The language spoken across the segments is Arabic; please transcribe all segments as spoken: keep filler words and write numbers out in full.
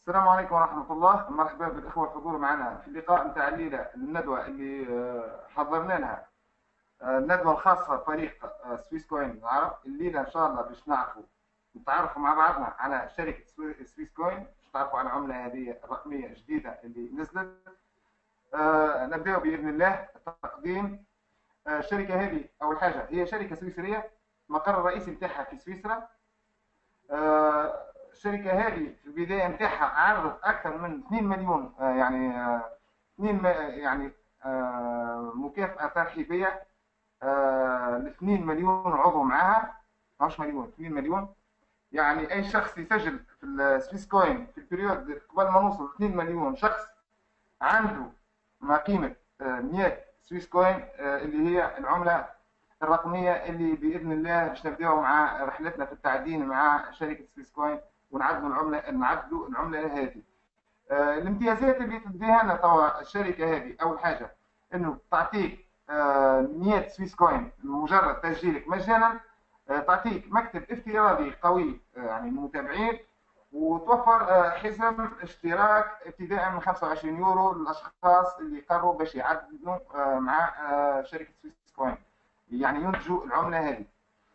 السلام عليكم ورحمة الله. مرحبا بالإخوة الحضور معنا في اللقاء نتاع الليلة، الندوة اللي آه، حضرنا لها. آه، الندوة الخاصة بفريق آه، سويس كوين العرب. الليلة إن شاء الله باش نعرفوا نتعرفوا مع بعضنا على شركة سوي- سويس كوين، باش تعرفوا على العملة هذه الرقمية الجديدة اللي نزلت. آه، نبدأ بإذن الله التقديم. آه، الشركة هذه أول حاجة هي شركة سويسرية، المقر الرئيسي نتاعها في سويسرا. آه، الشركه هذه في البدايه نتاعها عرضت اكثر من اثنين مليون، آه، يعني آه، اثنين م- يعني آه، مكافاه ترحيبيه ل اثنين مليون عضو معها. مش مليون، اثنين مليون. يعني اي شخص يسجل في السويس كوين في البريود قبل ما نوصل اثنين مليون شخص عنده ما قيمه آه، مئة سويس كوين، آه، اللي هي العمله الرقميه اللي باذن الله باش نبداو مع رحلتنا في التعدين مع شركه سويس كوين، ونعدلوا العمله نعدلوا العمله هذه. آه، الامتيازات اللي تديها لنا توا الشركه هذه، اول حاجه انه تعطيك آه، مئة سويس كوين مجرد تسجيلك مجانا. آه، تعطيك مكتب افتراضي قوي، آه، يعني المتابعين، وتوفر آه، حزم اشتراك ابتداء من خمسة وعشرين يورو للاشخاص اللي قرروا باش يعدلوا آه، مع آه، شركه سويس كوين، يعني ينتجوا العمله هذه.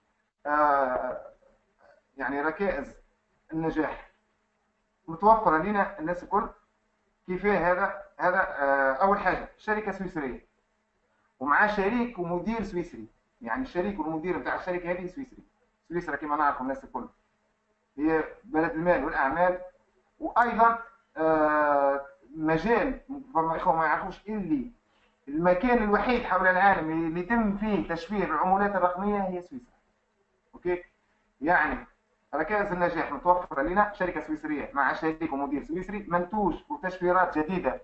آه، يعني ركائز النجاح متوفره لنا الناس الكل. كيفاه هذا؟ هذا آه، اول حاجه شركه سويسريه ومعاه شريك ومدير سويسري. يعني الشريك والمدير بتاع الشركه هذه سويسري. سويسرا كما نعرف الناس الكل هي بلد المال والاعمال. وايضا آه، مجال، فما اخوه ما يعرفوش اللي المكان الوحيد حول العالم اللي يتم فيه تشفير العملات الرقميه هي سويسرا. اوكي، يعني ركائز النجاح متوفره لنا، شركه سويسريه مع شريك ومدير سويسري، منتوج وتشفيرات جديده،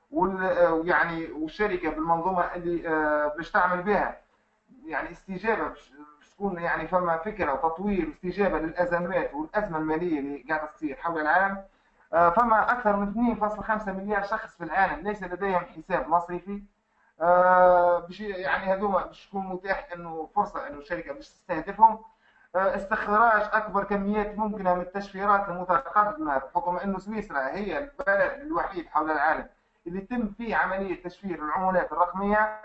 ويعني والشركه بالمنظومه اللي آه، باش تعمل بها يعني استجابه، باش تكون يعني فما فكره وتطوير واستجابه للازمات والازمه الماليه اللي قاعده تصير حول العالم. آه، فما اكثر من اثنين فاصلة خمسة مليار شخص في العالم ليس لديهم حساب مصرفي. آه، باش يعني هذوما باش تكون متاح انه فرصه انه الشركه باش تستهدفهم. آه، استخراج اكبر كميات ممكنه من التشفيرات المتقدمه، بحكم انه سويسرا هي البلد الوحيد حول العالم اللي يتم فيه عمليه تشفير العملات الرقميه.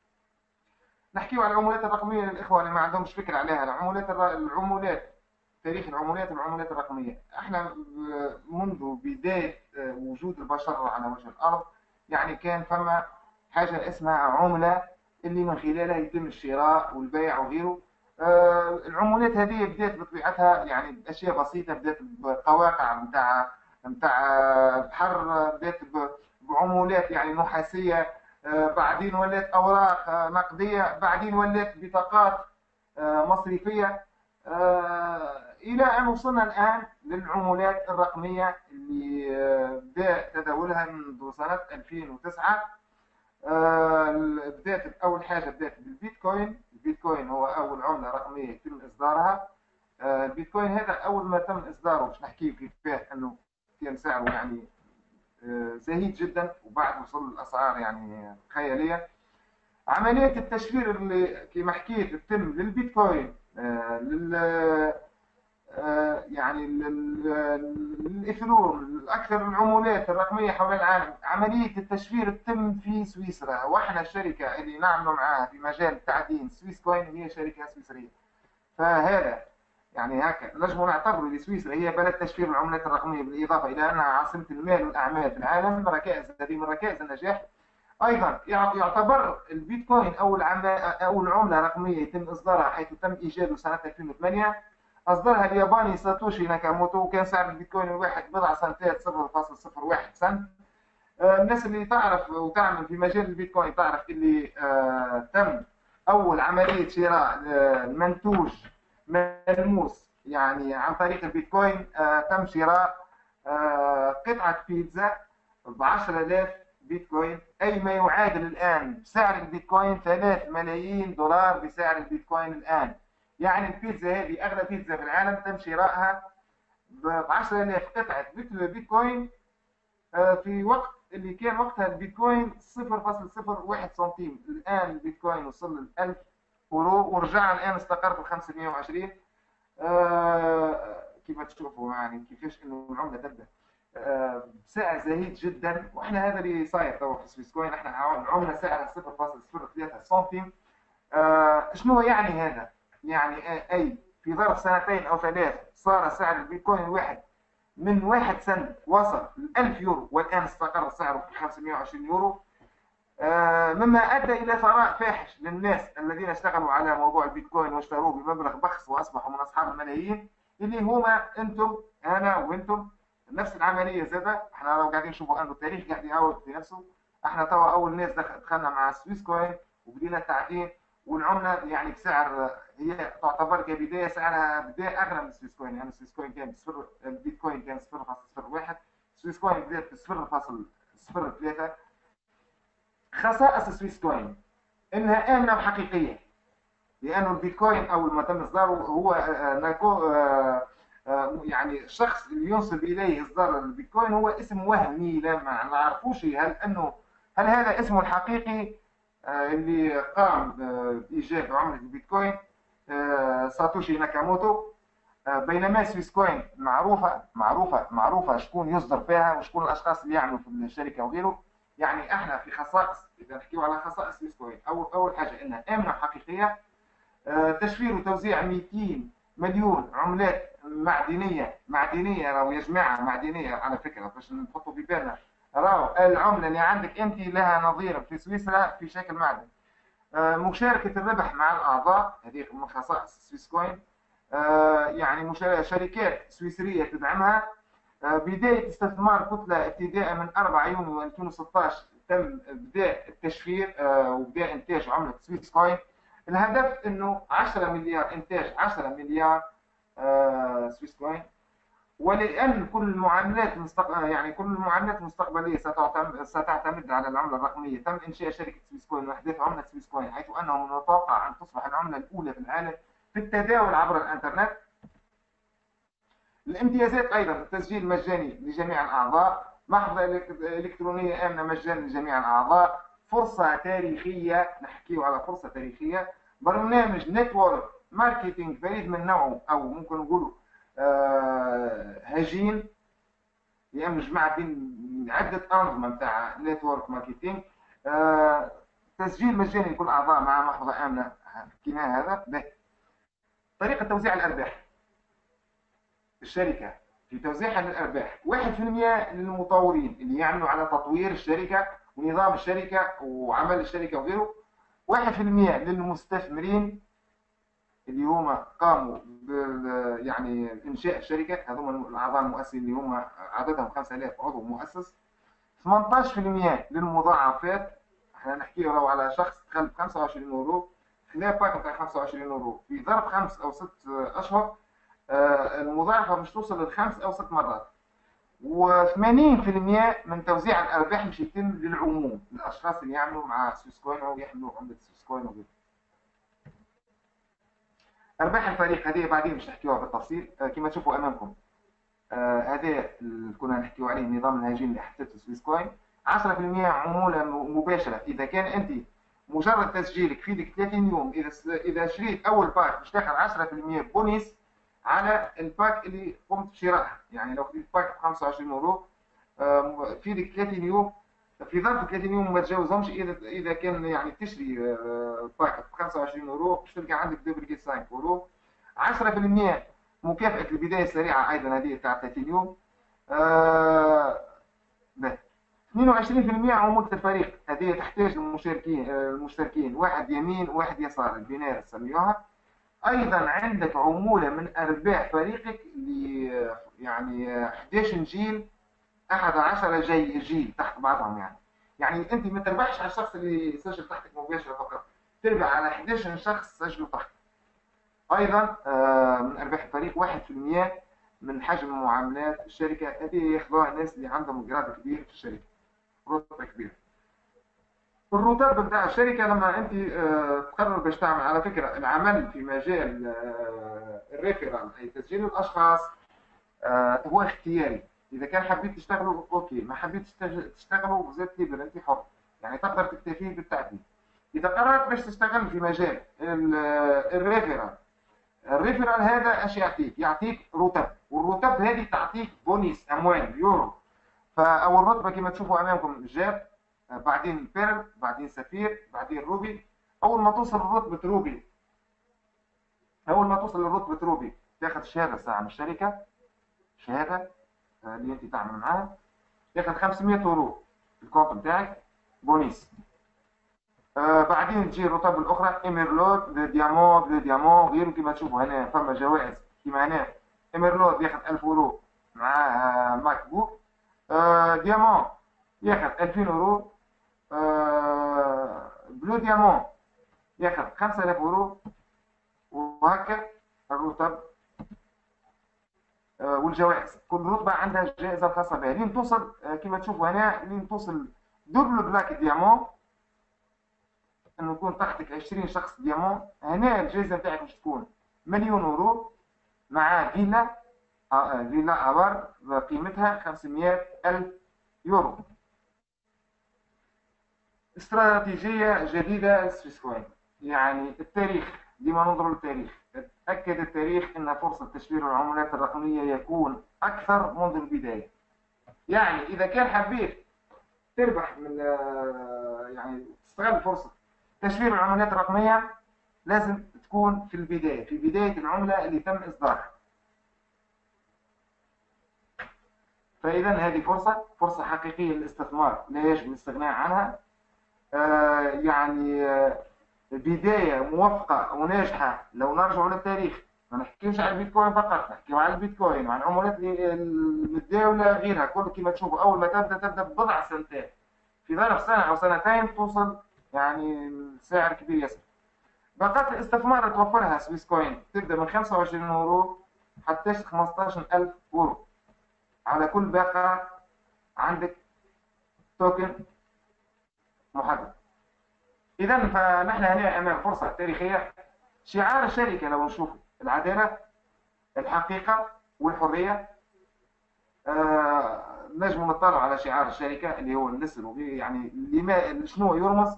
نحكيو على العملات الرقميه للاخوه اللي ما عندهمش فكره عليها. العملات الر... العملات تاريخ العملات والعملات الرقميه. احنا آه، منذ بدايه آه، وجود البشر على وجه الارض يعني كان فما حاجه اسمها عمله اللي من خلالها يتم الشراء والبيع وغيره. آه، العملات هذه بدات بطبيعتها يعني باشياء بسيطه، بدات بقواقع نتاع نتاع البحر، بدات بعملات يعني نحاسيه، آه، بعدين ولات اوراق آه، نقديه، بعدين ولات بطاقات آه، مصرفيه، آه، الى ان وصلنا الان للعملات الرقميه اللي آه، بدا تداولها منذ سنه ألفين وتسعة. آه، بدات اول حاجه بدات بالبيتكوين. البيتكوين هو اول عمله رقميه يتم اصدارها. آه، البيتكوين هذا اول ما تم اصداره باش نحكي كيفاه انه كان سعره يعني آه، زهيد جدا، وبعد وصل الاسعار يعني خياليه. عمليه التشفير اللي كما حكيت تتم للبيتكوين، آه، لل آه، يعني الاثيريوم، اكثر العملات الرقميه حول العالم، عمليه التشفير تتم في سويسرا. واحنا الشركه اللي نعمل معها في مجال التعدين سويس كوين هي شركه سويسريه. فهذا يعني هكا نجم نعتبر لسويسرا هي بلد تشفير العملات الرقميه، بالاضافه الى انها عاصمه المال والاعمال في العالم. ركائز هذه من ركائز النجاح. ايضا يعتبر البيتكوين اول اول عمله رقميه يتم اصدارها، حيث تم ايجاده سنه ألفين وثمانية. اصدرها الياباني ساتوشي ناكاموتو، وكان سعر البيتكوين الواحد بضع سنتات صفر فاصلة صفر واحد سنت. آه، الناس اللي تعرف وتعمل في مجال البيتكوين تعرف اللي آه، تم اول عمليه شراء آه، منتوج ملموس يعني عن طريق البيتكوين. آه، تم شراء آه، قطعه بيتزا ب عشرة آلاف بيتكوين، اي ما يعادل الان بسعر البيتكوين ثلاثة ملايين دولار بسعر البيتكوين الان. يعني البيتزا هذه اغلى بيتزا في العالم تم شرائها ب عشرة آلاف قطعه بيتكوين، آه، في وقت اللي كان وقتها البيتكوين صفر فاصلة صفر واحد سنتيم. الان البيتكوين وصل ل ألف يورو، ورجع الان استقر ب خمسمئة وعشرين. آه، كيف تشوفوا يعني كيفاش انه العمله تبدا. بسعر زهيد جدا، واحنا هذا اللي صاير توا في سويس كوين، احنا العمله سعرها صفر فاصلة صفر ثلاثة سنتيم. آه شنو يعني هذا؟ يعني آه اي في ظرف سنتين او ثلاث صار سعر البيتكوين الواحد من واحد سنت وصل ل ألف يورو، والان استقر سعره في خمسمائة وعشرين يورو. آه مما ادى الى ثراء فاحش للناس الذين اشتغلوا على موضوع البيتكوين واشتروه بمبلغ بخس واصبحوا من اصحاب الملايين، اللي هما انتم انا وانتم. نفس العمليه زاده احنا لو قاعدين نشوفوا انه التاريخ قاعد يعاود في نفسه. احنا توا اول ناس دخلنا مع سويس كوين وبدينا التعدين، والعمله يعني بسعر هي تعتبر كبدايه سعرها بدا اغلى من سويس كوين، يعني سويس كوين كان بصفر، البيتكوين كان صفر فاصلة صفر واحد، سويس كوين بدات ب صفر فاصلة صفر ثلاثة. خصائص سويس كوين انها امنه وحقيقيه، لانه البيتكوين اول ما تم اصداره هو ناكو يعني الشخص اللي ينسب اليه اصدار البيتكوين هو اسم وهمي، لا ما نعرفوش هل انه هل هذا اسمه الحقيقي اللي قام بايجاد عمله البيتكوين ساتوشي ناكاموتو. بينما سويس كوين معروفه معروفه معروفه شكون يصدر فيها وشكون الاشخاص اللي يعملوا في الشركه وغيره. يعني احنا في خصائص، اذا نحكيو على خصائص سويس كوين، اول اول حاجه انها امنه وحقيقيه. تشفير وتوزيع مئتين مليون عملات معدنيه معدنيه راهو يا جماعه معدنيه على فكره باش نحطوا في بالنا، راهو العمله اللي عندك انت لها نظير في سويسرا في شكل معدن. مشاركه الربح مع الاعضاء هذه من خصائص سويس كوين. يعني شركات سويسريه تدعمها. بدايه استثمار كتله ابتداء من أربعة يونيو ألفين وستة عشر تم بداء التشفير وبداء انتاج عمله سويس كوين. الهدف انه عشرة مليار انتاج عشرة مليار سويس كوين. ولان كل المعاملات المستقبل يعني كل المعاملات المستقبليه ستعتمد على العمله الرقميه، تم انشاء شركه سويس كوين واحداث عمله سويس كوين، حيث انه من المتوقع ان تصبح العمله الاولى في العالم في التداول عبر الانترنت. الامتيازات ايضا التسجيل مجاني لجميع الاعضاء، محفظه الكترونيه امنه مجانا لجميع الاعضاء، فرصه تاريخيه، نحكيو على فرصه تاريخيه، برنامج نتورك ماركتينج فريد من نوعه، او ممكن نقولوا آه هجين، لانه جمع بين عده انظمه نتاع نتورك ماركتينج. آه تسجيل مجاني لكل الاعضاء مع محفظه امنه، حكينا هذا. طريقه توزيع الارباح الشركه في توزيعها للارباح، واحد بالمئة للمطورين اللي يعملوا على تطوير الشركه ونظام الشركه وعمل الشركه وغيره، واحد بالمئة للمستثمرين اللي هما قاموا يعني انشاء الشركه، هذوما الاعضاء المؤسسين اللي هما عددهم خمسة آلاف عضو مؤسس، ثمانية عشر بالمئة للمضاعفات. احنا نحكي على شخص دخل ب خمسة وعشرين يورو خلال باك نتاع خمسة وعشرين يورو في ظرف خمس او ست اشهر، المضاعفه مش توصل للخمس او ست مرات. وثمانين بالمئة من توزيع الارباح مش يتم للعموم، الاشخاص اللي يعملوا مع سويس كوين او يحملوا عمله سويس كوين وغيره. ارباح الفريق هذه بعدين مش نحكيوها بالتفصيل. كما تشوفوا امامكم هذا اللي كنا نحكيو عليه نظام الهجين اللي حطيته سويس كوين. عشرة بالمئة عموله مباشره اذا كان انت مجرد تسجيلك في لك ثلاثين يوم، اذا اذا شريت اول باك باش تاخذ عشرة بالمئة بونيس على الباك اللي قمت بشرائه. يعني لو خديت باك ب خمسة وعشرين يورو في لك ثلاثين يوم، في ظرف ثلاثين يوم ما تجاوزهمش اذا اذا كان يعني تشري باك ب خمسة وعشرين يورو باش تلقى عندك دوبل خمسة يورو. عشرة بالمئة مكافاه البدايه السريعه ايضا هذه تاع ثلاثين يوم. آه اثنين وعشرين بالمئة عمولة الفريق هذه تحتاج المشاركين المشتركين واحد يمين وواحد يسار، البناء نسميوها. ايضا عندك عموله من ارباح فريقك ل يعني احد عشر جيل، احد عشر جي جيل تحت بعضهم. يعني يعني انت ما تربحش على الشخص اللي سجل تحتك مباشره فقط، تربح على احد عشر شخص سجلوا تحت. ايضا من ارباح الفريق واحد بالمئة من حجم معاملات الشركه، هذه ياخذوها الناس اللي عندهم جراد كبير في الشركه، رتبه كبيره. الروتاب بتاع الشركه لما انت تقرر باش تعمل، على فكره العمل في مجال الريفيرال اي تسجيل الاشخاص هو اختياري. اذا كان حبيت تشتغلوا اوكي، ما حبيت تشتغلوا زاد ليبر، انت حر، يعني تقدر تكتفي بالتعديل. اذا قررت باش تشتغل في مجال الريفيرال، الريفيرال هذا ايش يعطيك؟ يعطيك رتب، والرتب هذه تعطيك بونيس اموال يورو. فاول رتبه كما تشوفوا امامكم جاب، بعدين بيرل، بعدين سفير، بعدين روبي. اول ما توصل لرتبه روبي اول ما توصل لرتبه روبي تاخذ شهاده ساعه من الشركه، شهاده آه، اللي انت تعمل معاها، تاخذ خمسمية يورو في الكونت بتاعك بونيس. آه بعدين تجي الرتب الاخرى ايميرلود، لو ديامون، لو ديامون غيره. كما تشوفوا هنا فما جوائز كما هنا. ايميرلود ياخذ ألف يورو مع آه، ماك بوك. آه ديامون ياخذ ألفين يورو. آه بلو ديامون ياخذ خمسة آلاف يورو. وهكا الرتب آه، والجوائز. كل رتبه عندها جائزه خاصه بها لين توصل آه، كما تشوفوا هنا لين توصل دوبل بلاك ديامون، انه يكون تحتك عشرين شخص ديامون. هنا الجائزه نتاعك باش تكون مليون يورو مع فيلا آه، فيلا ابار قيمتها خمسمية الف يورو. استراتيجيه جديده سويس كوين. يعني التاريخ، ديما ننظر للتاريخ. أكد التاريخ أن فرصة تشفير العملات الرقمية يكون أكثر منذ البداية. يعني إذا كان حبيت تربح من آه، يعني تستغل فرصة تشفير العملات الرقمية، لازم تكون في البداية، في بداية العملة اللي تم إصدارها. فإذا هذه فرصة فرصة حقيقية للاستثمار لا يجب الاستغناء عنها. آه، يعني آه، بداية موفقة وناجحة. لو نرجع للتاريخ ما نحكيوش على البيتكوين فقط، نحكيو على البيتكوين وعن العملات المتداولة غيرها كل. كما تشوفوا أول ما تبدأ تبدأ ببضع سنتات، في ظرف سنة أو سنتين توصل يعني سعر كبير ياسر. باقات الاستثمار اللي توفرها سويس كوين تبدأ من خمسة وعشرين يورو حتى خمسطاش ألف يورو. على كل باقة عندك توكن محدد. إذا فنحن هنا أمام فرصة تاريخية. شعار الشركة لو نشوف العدالة، الحقيقة، والحرية. آه نجم نطلع على شعار الشركة اللي هو النسر، يعني لما شنو يرمز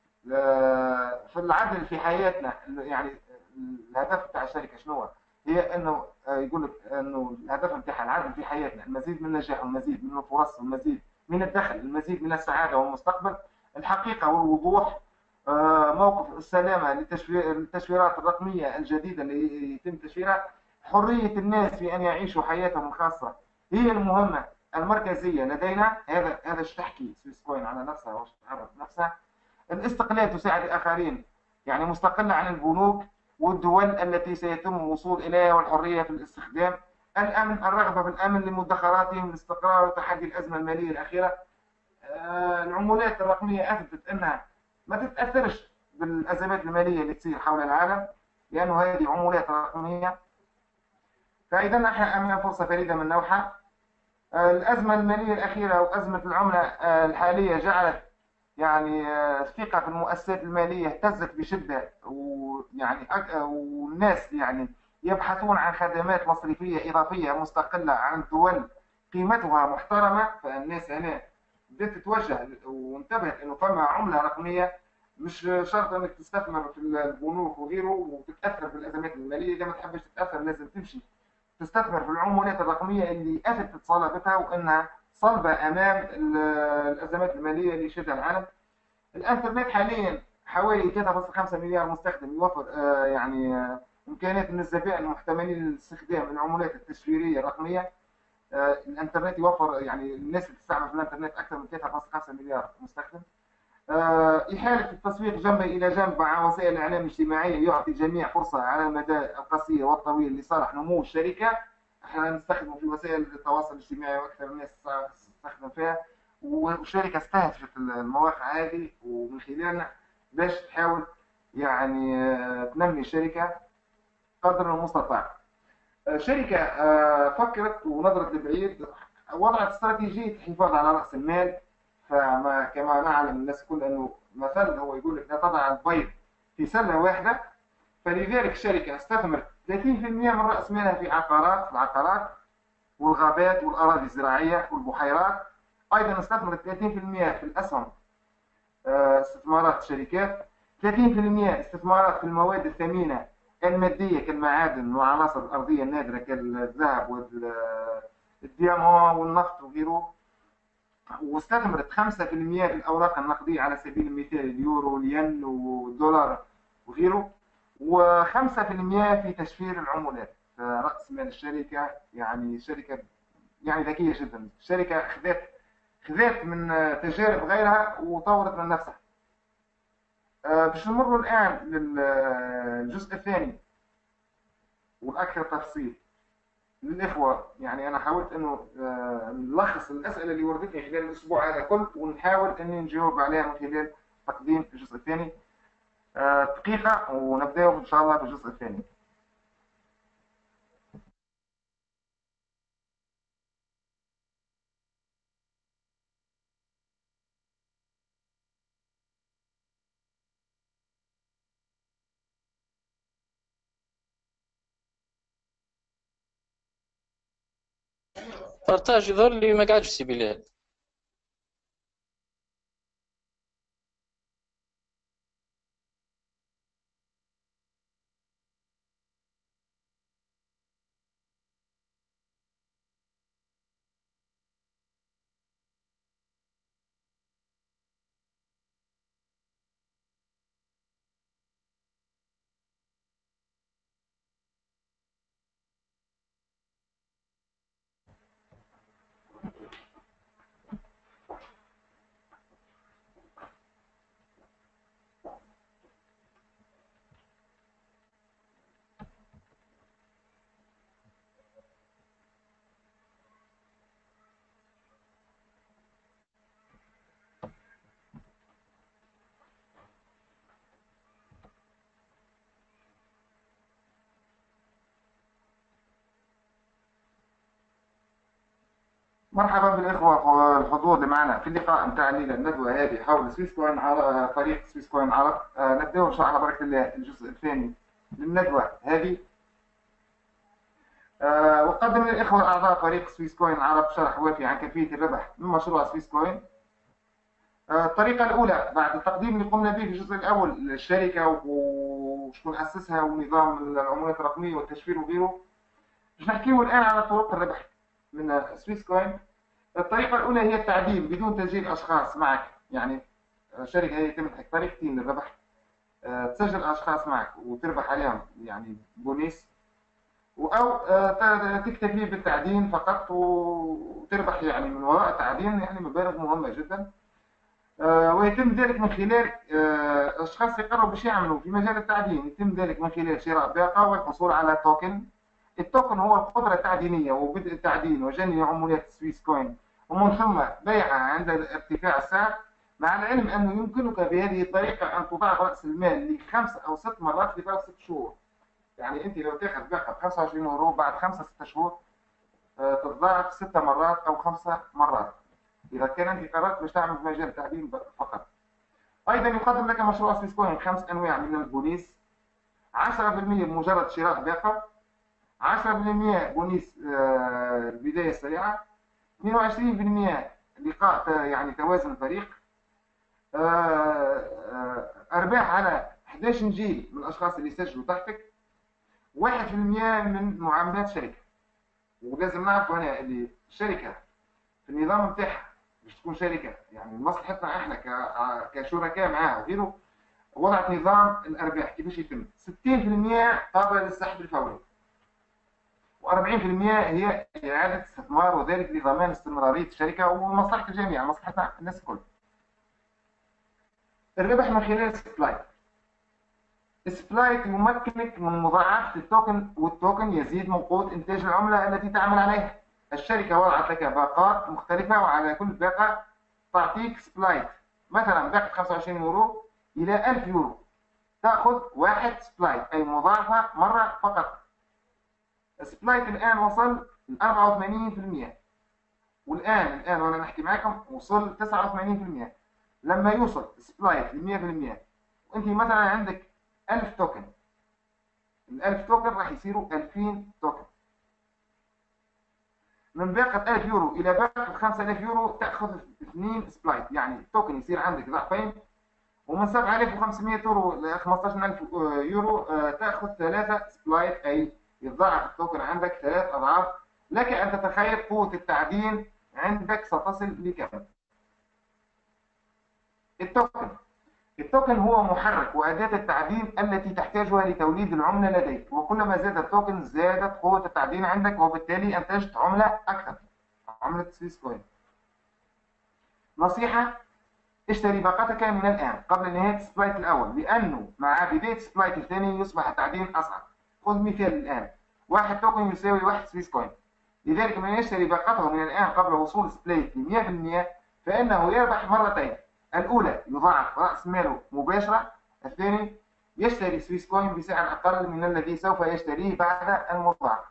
آه في العدل في حياتنا. يعني الهدف بتاع الشركة شنو هو؟ هي انه آه يقول لك انه الهدف بتاعها العدل في حياتنا، المزيد من النجاح والمزيد من الفرص والمزيد من الدخل، المزيد من السعادة والمستقبل. الحقيقة والوضوح. آه موقف السلامة للتشفيرات الرقمية الجديدة اللي يتم تشفيرها. حرية الناس في أن يعيشوا حياتهم الخاصة هي المهمة المركزية لدينا. هذا هذا ايش تحكي سويس كوين على نفسها واش تعرف نفسها. الاستقلال تساعد الآخرين، يعني مستقلة عن البنوك والدول التي سيتم الوصول إليها، والحرية في الاستخدام. الأمن، الرغبة في الأمن لمدخراتهم، الاستقرار وتحدي الأزمة المالية الأخيرة. آه العملات الرقمية أثبتت أنها ما تتأثرش بالأزمات المالية اللي تصير حول العالم، لأنه هذه عملات رقمية. فإذا نحن أمام فرصة فريدة من نوعها. الأزمة المالية الأخيرة وأزمة العملة الحالية جعلت يعني الثقة في المؤسسات المالية اهتزت بشدة، ويعني والناس يعني يبحثون عن خدمات مصرفية إضافية مستقلة عن الدول قيمتها محترمة. فالناس هنا بدأت تتوجه وانتبهت إنه فما عملة رقمية، مش شرط انك تستثمر في البنوك وغيره وتتاثر بالازمات الماليه. اذا ما تحبش تتاثر لازم تمشي تستثمر في العملات الرقميه اللي اثبتت صلابتها وانها صلبه امام الازمات الماليه اللي يشهدها العالم. الانترنت حاليا حوالي ثلاثة فاصلة خمسة مليار مستخدم، يوفر آه يعني آه امكانيات من الذكاء المحتملين للاستخدام العملات التشفيريه الرقميه. آه الانترنت يوفر يعني الناس اللي تستعمل في الانترنت اكثر من ثلاثة فاصلة خمسة مليار مستخدم. آه، إحالة التسويق جنبا إلى جنب مع وسائل الإعلام الاجتماعية يعطي الجميع فرصة على المدى القصير والطويل لصالح نمو الشركة. احنا نستخدم في وسائل التواصل الاجتماعي وأكثر الناس تستخدم فيها، والشركة استهدفت المواقع هذه ومن خلالنا باش تحاول يعني آه، تنمي الشركة قدر المستطاع. شركة آه، فكرت ونظرت لبعيد، وضعت استراتيجية الحفاظ على رأس المال. فما كما نعلم الناس كل أنه مثل هو يقول لك لا تضع البيض في سلة واحدة. فلذلك الشركة استثمرت ثلاثين بالمئة من رأس مالها في عقارات، العقارات والغابات والأراضي الزراعية والبحيرات. أيضا استثمرت ثلاثين بالمئة في الأسهم، آه، استثمارات الشركات. ثلاثين بالمئة استثمارات في المواد الثمينة المادية كالمعادن والعناصر الأرضية النادرة كالذهب والديامون والنفط وغيره. واستثمرت خمسة في المئة في الأوراق النقدية على سبيل المثال اليورو الين والدولار وغيره، وخمسة في المئة في تشفير العملات. فرأس مال الشركة يعني شركة يعني ذكية جدا. الشركة خذت خذت من تجارب غيرها وطورت من نفسها. آه، باش نمر الآن للجزء الثاني والأكثر تفصيل للإخوة. يعني أنا حاولت أنه آه، نلخص الأسئلة اللي وردتني خلال الأسبوع هذا كله، ونحاول أني نجاوب عليها من خلال تقديم الجزء الثاني. آه، دقيقة ونبدأ إن شاء الله بالجزء الثاني. بارتاج يظهر لي ما قاعدش سي بلال. مرحبا بالإخوة الحضور اللي معنا في اللقاء نتاع الليلة الندوة هذه حول سويس كوين عرب. فريق سويس كوين عرب. آه، نبدأ إن شاء الله بركة الله الجزء الثاني للندوة هذه. آه، وقدم للإخوة أعضاء فريق سويس كوين عرب شرح وافي عن كيفية الربح من مشروع سويس كوين. آه، الطريقة الأولى بعد التقديم اللي قمنا به في الجزء الأول للشركة وشكون أسسها ونظام العملات الرقمية والتشفير وغيره، باش نحكيو الآن على طرق الربح من سويس كوين. الطريقة الأولى هي التعدين بدون تسجيل أشخاص معك. يعني شركة هي تملك طريقتين للربح. آه، تسجل أشخاص معك وتربح عليهم يعني بونيس، أو آه، تكتفي بالتعدين فقط وتربح يعني من وراء التعدين يعني مبالغ مهمة جدا. آه، ويتم ذلك من خلال آه، أشخاص يقرروا باش يعملوا في مجال التعدين. يتم ذلك من خلال شراء باقة والحصول على توكن. التوكن هو القدرة التعدينية وبدء التعدين وجني عمولات سويس كوين، ومن ثم بيعها عند ارتفاع السعر، مع العلم أنه يمكنك بهذه الطريقة أن تضاعف رأس المال لخمس أو ست مرات في ظرف ست شهور. يعني أنت لو تاخذ باقة ب خمسة وعشرين يورو بعد خمسة ست شهور آه، تتضاعف ست مرات أو خمسة مرات إذا كان أنت قررت باش تعمل في مجال التعدين فقط. أيضا يقدم لك مشروع سويس كوين خمس أنواع من البونيس: عشرة بالمئة بمجرد شراء باقة، عشرة بالمئة بونيس آه، البداية السريعة، اثنين وعشرين بالمئة لقاء يعني توازن الفريق، آه، آه، أرباح على أحد عشر جيل من الأشخاص اللي يسجلوا تحتك، واحد بالمئة من معاملات شركة. ولازم نعرفوا هنا اللي الشركة في النظام نتاعها باش تكون شركة يعني مصلحتنا احنا كشركاء معاها وغيره، وضعت نظام الأرباح كيفاش يتم. ستين بالمئة قابلة للسحب الفوري، وأربعين بالمئة هي إعادة استثمار، وذلك لضمان استمرارية الشركة ومصلحة الجميع، مصلحة الناس الكل. الربح من خلال السبلايت. السبلايت يمكنك من مضاعفة التوكن، والتوكن يزيد من قوة إنتاج العملة التي تعمل عليها. الشركة وضعت لك باقات مختلفة، وعلى كل باقة تعطيك سبلايت. مثلا باقة خمسة وعشرين يورو إلى ألف يورو تأخذ واحد سبلايت، أي مضاعفة مرة فقط. السبلايت الآن وصل ل أربعة وثمانين بالمئة، والآن الآن وأنا نحكي معكم وصل تسعة وثمانين بالمئة. لما يوصل سبلايت ل مئة بالمئة وأنت مثلا عندك ألف توكن، ال ألف توكن راح يصيروا ألفين توكن. من باقة ألف يورو إلى باقة خمسة آلاف يورو تأخذ اثنين سبلايت، يعني التوكن يصير عندك ضعفين. ومن سبعة آلاف وخمسمئة يورو ل خمسطاش ألف يورو تأخذ ثلاثة سبلايت، أي يتضاعف التوكن عندك ثلاث أضعاف. لك أن تتخيل قوة التعدين عندك ستصل لكم. التوكن التوكن هو محرك وأداة التعدين التي تحتاجها لتوليد العملة لديك، وكلما زاد التوكن زادت قوة التعدين عندك، وبالتالي أنتجت عملة أكثر، عملة سويس كوين. نصيحة: اشتري باقتك من الآن قبل نهاية السبلايت الأول، لأنه مع بداية السبلايت الثاني يصبح التعدين أصعب. خذ مثال الآن: واحد توكن يساوي واحد سويس كوين، لذلك من يشتري باقته من الآن قبل وصول سبلايت ل مئة بالمئة فإنه يربح مرتين: الأولى يضاعف رأس ماله مباشرة، الثاني يشتري سويس كوين بسعر أقل من الذي سوف يشتريه بعد المضاعفة.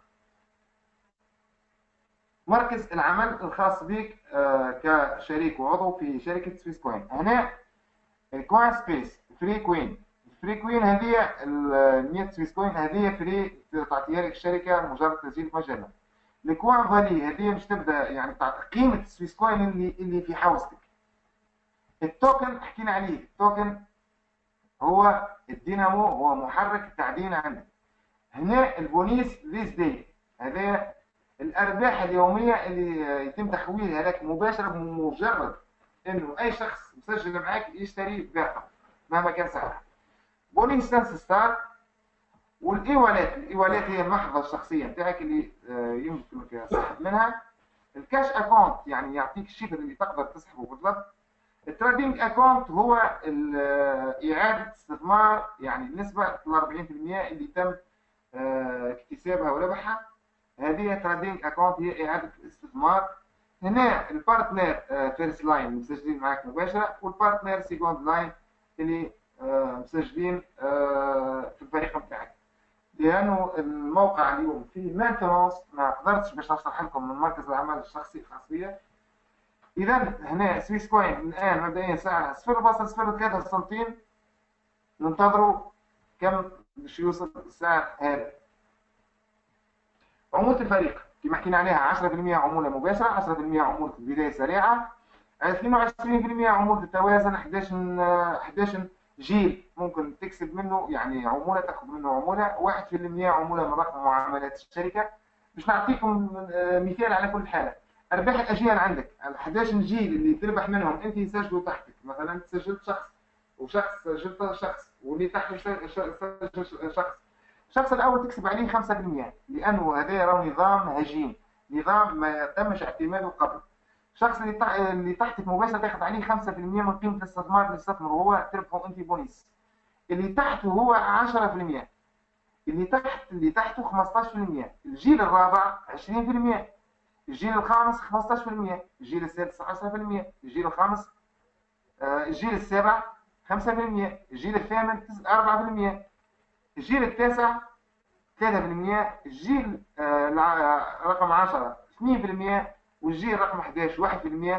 مركز العمل الخاص بك كشريك وعضو في شركة سويس كوين. هنا كوين سبيس فري كوين. فري كوين هذه مئة سويس كوين، هذه فري تعطيها لك الشركة مجرد تسجيل مجانا. الكوين فالي هذه مش تبدا يعني قيمة السويس كوين اللي اللي في حوزتك. التوكن حكينا عليه، التوكن هو الدينامو، هو محرك التعدين عندك. هنا البونيس ذيس داي، هذا الارباح اليوميه اللي يتم تحويلها لك مباشره بمجرد انه اي شخص مسجل معك يشتري باقه مهما كان سعرها. بونيس سنس ستار. والايوالات، الايوالات هي المحفظه الشخصيه بتاعك اللي يمكنك سحب منها. الكاش اكونت يعني يعطيك الشيء اللي تقدر تسحبه بالضبط. التريدنج اكونت هو اعاده استثمار، يعني النسبه أربعين بالمئة اللي تم اكتسابها وربحها، هذه تريدنج اكونت هي اعاده الاستثمار. هنا البارتنر فيرست لاين مسجلين معك مباشره، والبارتنر سيكوند لاين اللي مسجلين في الفريق بتاعك. لانه الموقع اليوم فيه مانتنونس ما قدرتش باش نشرح لكم من مركز العمل الشخصي الخاص بي. اذا هنا سويس كوين الان مبدئيا سعرها صفر فاصلة صفر ثلاثة سنتيم، ننتظروا كم باش يوصل السعر هذا. عمولة الفريق كما حكينا عليها عشرة بالمئة عمولة مباشرة، عشرة بالمئة عمولة بداية سريعة، اثنين وعشرين بالمئة عمولة التوازن، أحد عشر جيل ممكن تكسب منه يعني عمولة، تاخذ منه عمولة، واحد بالمئة عمولة من رقم معاملات الشركة. باش نعطيكم مثال على كل حالة. ارباح الاجيال عندك، ال أحد عشر جيل اللي تربح منهم انت يسجلوا تحتك، مثلا سجلت شخص وشخص سجلت شخص واللي تحته سجل شخص، الشخص الاول تكسب عليه خمسة بالمئة لانه هذا راه نظام هجين، نظام ما تمش اعتماده قبل. الشخص اللي تح... اللي تحتك مباشره تاخذ عليه خمسة بالمئة من قيمه الاستثمار اللي استثمره هو، تربحه انت بونيس. اللي تحته هو عشرة بالمئة، اللي تحت اللي تحته خمسطاش بالمئة، الجيل الرابع عشرين بالمئة، الجيل الخامس خمسطاش بالمئة، الجيل السادس عشرة بالمئة، الجيل الخامس آه الجيل السابع خمسة بالمئة، الجيل الثامن أربعة بالمئة، الجيل التاسع ثلاثة بالمئة، الجيل آه رقم عشرة اثنين بالمئة، والجيل رقم أحد عشر واحد بالمئة.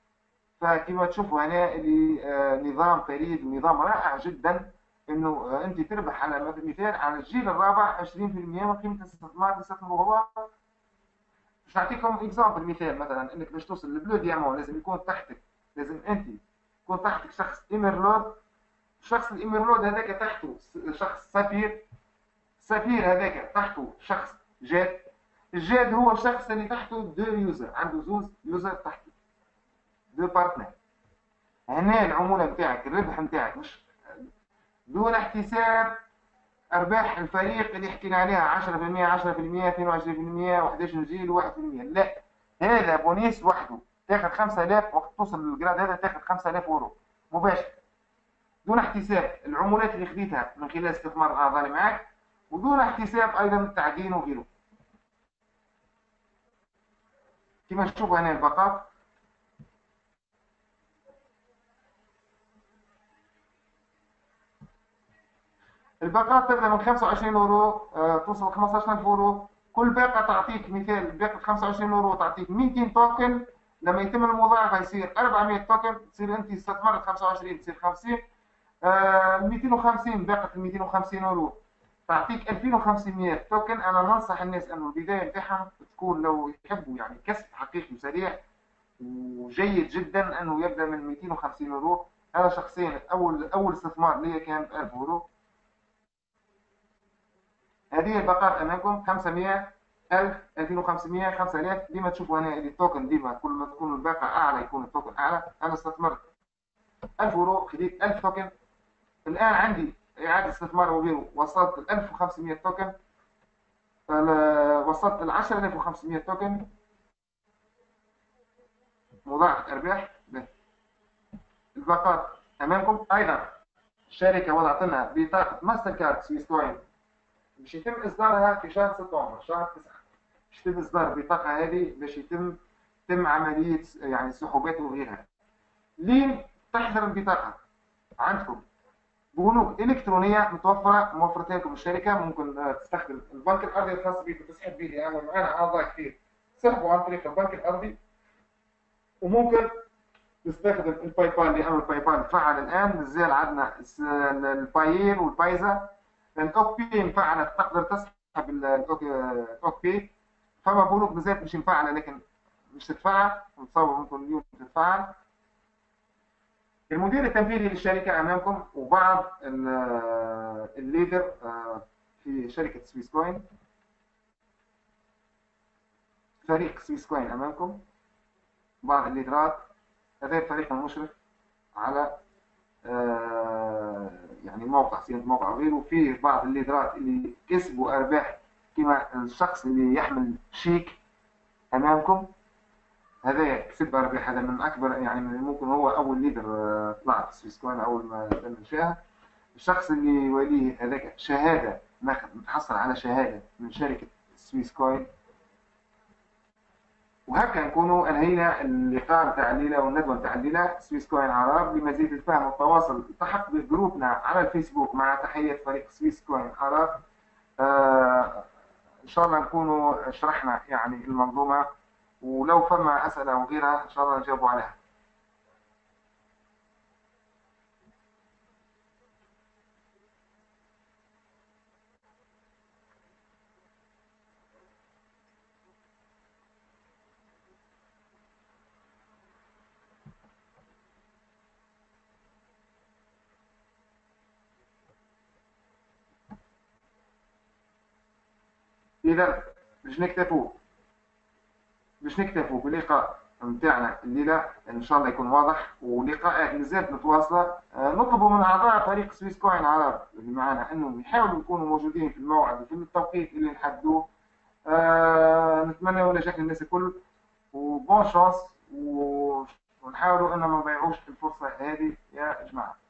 فكما تشوفوا هنا اللي آه نظام فريد ونظام رائع جدا، انه آه انت تربح على مثال على الجيل الرابع عشرين بالمئة من قيمه الاستثمار اللي استثمره هو. باش نعطيكم اكزامبل مثال، مثلا انك باش توصل للبلو ديامون لازم يكون تحتك، لازم انت يكون تحتك شخص ايمرلود، الشخص الايمرلود هذاك تحته شخص سفير، السفير هذاك تحته شخص جاد، الجاد هو الشخص اللي تحته دو يوزر، عنده زوز يوزر تحته، دو بارتنر. هنا العموله نتاعك، الربح نتاعك مش دون احتساب ارباح الفريق اللي حكينا عليها عشرة بالمئة عشرة بالمئة اثنين وعشرين بالمئة واحد عشر جيل واحد بالمئة، لا، هذا بونيس وحده تاخذ خمسة آلاف، وقت توصل للجراد هذا تاخذ خمسة آلاف اورو مباشر دون احتساب العمولات اللي خديتها من خلال استثمار الاعضاء اللي معك، ودون احتساب ايضا التعدين وغيره. كما تشوفوا هنا الباقات، الباقات تبدا من خمسة وعشرين اورو آه، توصل خمسطاش ألف اورو. كل باقه تعطيك مثال، باقه خمسة وعشرين اورو تعطيك مئتين توكن، لما يتم المضاعفه يصير أربعمئة توكن، تصير انت استثمرت خمسة وعشرين تصير خمسين. آه مئتين وخمسين، باقه مئتين وخمسين اورو تعطيك ألفين وخمسمئة توكن. انا ننصح الناس انه البدايه بتاعهم تكون لو يحبوا يعني كسب حقيقي وسريع وجيد جدا انه يبدا من مئتين وخمسين اورو. انا شخصيا اول اول استثمار لي كان ألف اورو. هذه الباقات امامكم خمسمئة ألف ألفين وخمسمئة خمسة آلاف. ديما تشوفوا هنا اللي التوكن ديما كل ما تكون الباقه اعلى يكون التوكن اعلى. انا استثمرت ألف يورو خليت ألف توكن. الان عندي اعاده استثمار وغيره، وصلت ل ألف وخمسمائة توكن. وصلت ل عشرة آلاف وخمسمائة توكن مضاعفه ارباح. الباقات امامكم. ايضا الشركه وضعت لنا بطاقه ماستر كارد سويس كوين باش يتم اصدارها في شهر سبتمبر، شهر تسعة باش يتم اصدار البطاقه هذه باش يتم تم عمليه يعني سحوبات وغيرها. لين تحضر البطاقه عندكم بنوك الكترونيه متوفره موفرتها لكم الشركه. ممكن تستخدم البنك الارضي الخاص بك وتسحب به، لانه معنا اعضاء كثير سحبوا عن طريق البنك الارضي. وممكن نستخدم الباي بال، لان الباي بال فعل الان. مازال عندنا الباير والبايزا. الاوك بي انفعلت، تقدر تسحب الاوك بي. فما بنوك مازالت مش مفعله لكن مش تتفعل، نتصور ممكن اليوم تتفعل. المدير التنفيذي للشركه امامكم، وبعض الليدر في شركه سويس كوين، فريق سويس كوين امامكم، بعض الليدرات. هذا الفريق المشرف على يعني موقع صيانه موقع وغيره. وفيه بعض الليدرات اللي كسبوا ارباح، كما الشخص اللي يحمل شيك امامكم، هذا كسب ارباح. هذا من اكبر يعني ممكن هو اول ليدر طلع في سويس كوين اول ما تم انشائها. الشخص اللي يوليه هذاك شهاده، ناخذ متحصل على شهاده من شركه سويس كوين. وهكا نكونوا انهينا اللقاء نتاع الليله والندوه نتاع الليله. سويس كوين عرب. لمزيد الفهم والتواصل التحق بجروبنا على الفيسبوك مع تحيه فريق سويس كوين عرب. آه ان شاء الله نكونوا شرحنا يعني المنظومه، ولو فما اسئله وغيرها ان شاء الله نجاوبوا عليها. اذا باش نكتفوا باش نكتفوا باللقاء نتاعنا الليله، ان شاء الله يكون واضح. ولقاءات مازالت متواصله. آه نطلبوا من اعضاء فريق سويس كوين عرب اللي معنا انهم يحاولوا يكونوا موجودين في الموعد وفي التوقيت اللي نحددوه. آه نتمنى نجاح للناس الكل وبون شانس، ونحاولوا ان ما نضيعوش الفرصه هذه يا جماعه.